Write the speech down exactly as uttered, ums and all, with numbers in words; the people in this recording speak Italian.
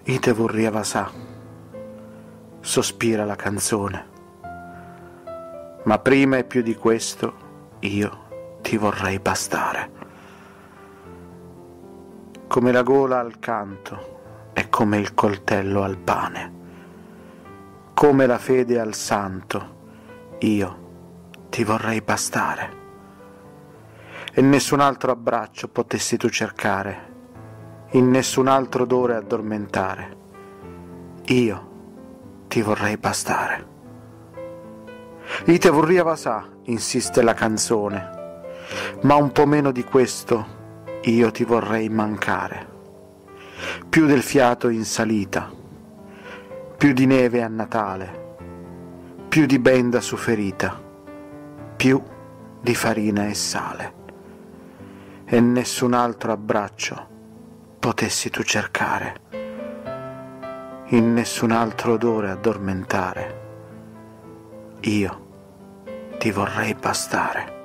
Ite vorrieva sa, sospira la canzone, ma prima e più di questo io ti vorrei bastare. Come la gola al canto e come il coltello al pane, come la fede al santo, io ti vorrei bastare. E nessun altro abbraccio potessi tu cercare, in nessun altro odore addormentare, io ti vorrei bastare. Ite vorrieva sa, insiste la canzone, ma un po' meno di questo io ti vorrei mancare. Più del fiato in salita, più di neve a Natale, più di benda su ferita, più di farina e sale. E nessun altro abbraccio potessi tu cercare, in nessun altro odore addormentare, io ti vorrei bastare.